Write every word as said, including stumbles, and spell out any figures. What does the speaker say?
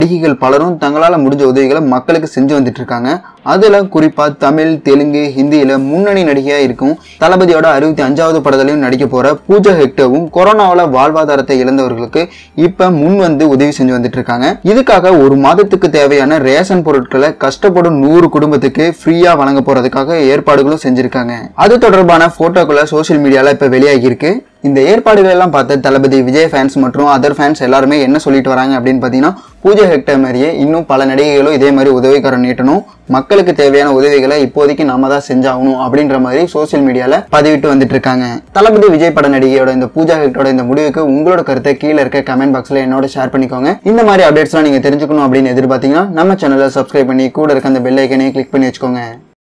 நடிகைகள் பலரும் தங்களால முடிஞ்ச உதவிகளை மக்களுக்கு செஞ்சு வந்துட்டு இருக்காங்க. அதுல குறிப்பா தமிழ், தெலுங்கு, ஹிந்தியில முன்னணி நடிகையா இருக்கும் தளபதியோட அறுபத்தி அஞ்சாவது படத்திலையும் நடிக்க போற பூஜா ஹெக்டேவும் கொரோனாவால வாழ்வாதாரத்தை இழந்தவர்களுக்கு இப்ப முன் வந்து உதவி செஞ்சு வந்துட்டு இருக்காங்க. இதுக்காக ஒரு மாதத்துக்கு தேவையான ரேஷன் பொருட்களை கஷ்டப்படும் நூறு குடும்பத்துக்கு ஃப்ரீயா வழங்க போறதுக்காக ஏற்பாடுகளும் செஞ்சிருக்காங்க. அது தொடர்பான போட்டோக்களை சோசியல் மீடியால இப்ப வெளியாகி இருக்கு. இந்த ஏற்பாடுகள் எல்லாம் பார்த்த தளபதி விஜய் ஃபேன்ஸ் மற்றும் அதர் ஃபேன்ஸ் எல்லாருமே என்ன சொல்லிட்டு வராங்க அப்படின்னு பாத்தீங்கன்னா, பூஜா ஹெக்டே மாதிரியே இன்னும் பல நடிகைகளும் இதே மாதிரி உதவிக்காரன் நீட்டணும், மக்களுக்கு தேவையான உதவிகளை இப்போதைக்கு நாம தான் செஞ்சாகணும் அப்படின்ற மாதிரி சோசியல் மீடியால பதிவிட்டு வந்துட்டு இருக்காங்க. தளபதி விஜய் பட நடிகையோட இந்த பூஜா ஹெக்டோட இந்த முடிவுக்கு உங்களோட கருத்தை கீழே இருக்க கமெண்ட் பாக்ஸ்ல என்னோட ஷேர் பண்ணிக்கோங்க. இந்த மாதிரி அப்டேட்ஸ்லாம் நீங்க தெரிஞ்சுக்கணும் அப்படின்னு எதிர்பார்த்தீங்கன்னா நம்ம சேனலை சப்ஸ்கிரைப் பண்ணி கூட இருக்க அந்த பெல் ஐக்கனையும் கிளிக் பண்ணி வச்சுக்கோங்க.